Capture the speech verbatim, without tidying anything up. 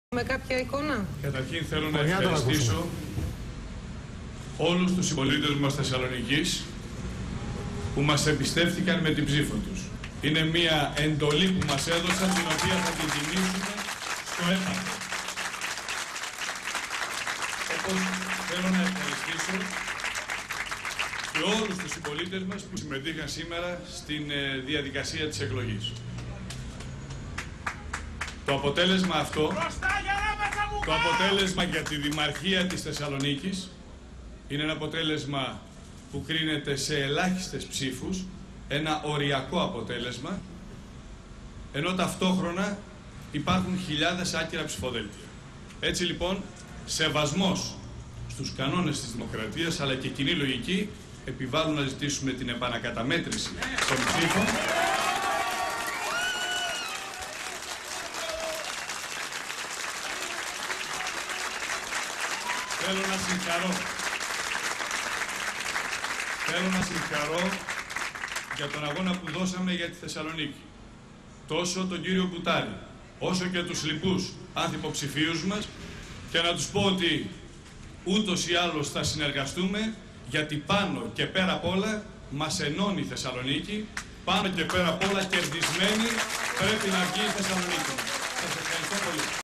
Με κάποια εικόνα. Καταρχήν θέλω να ευχαριστήσω όλους τους συμπολίτες μας Θεσσαλονικής που μας εμπιστεύτηκαν με την ψήφο τους. Είναι μια εντολή που μας έδωσαν, την οποία θα την τιμήσουμε στο έπακρο. Όπως θέλω να ευχαριστήσω και όλους τους συμπολίτες μας που συμμετείχαν σήμερα στην διαδικασία της εκλογής. Το αποτέλεσμα αυτό, το αποτέλεσμα για τη Δημαρχία της Θεσσαλονίκης είναι ένα αποτέλεσμα που κρίνεται σε ελάχιστες ψήφους, ένα οριακό αποτέλεσμα, ενώ ταυτόχρονα υπάρχουν χιλιάδες άκυρα ψηφοδέλτια. Έτσι λοιπόν, σεβασμός στους κανόνες της δημοκρατίας αλλά και κοινή λογική επιβάλλουν να ζητήσουμε την επανακαταμέτρηση των ψήφων. Θέλω να συγχαρώ. Θέλω να συγχαρώ για τον αγώνα που δώσαμε για τη Θεσσαλονίκη. Τόσο τον κύριο Μπουτάρη, όσο και τους λοιπούς ανθυποψηφίους μας, και να τους πω ότι ούτως ή άλλως θα συνεργαστούμε, γιατί πάνω και πέρα απ' όλα μας ενώνει η Θεσσαλονίκη, πάνω και πέρα απ' όλα κερδισμένη πρέπει να βγει η Θεσσαλονίκη. Σας ευχαριστώ πολύ.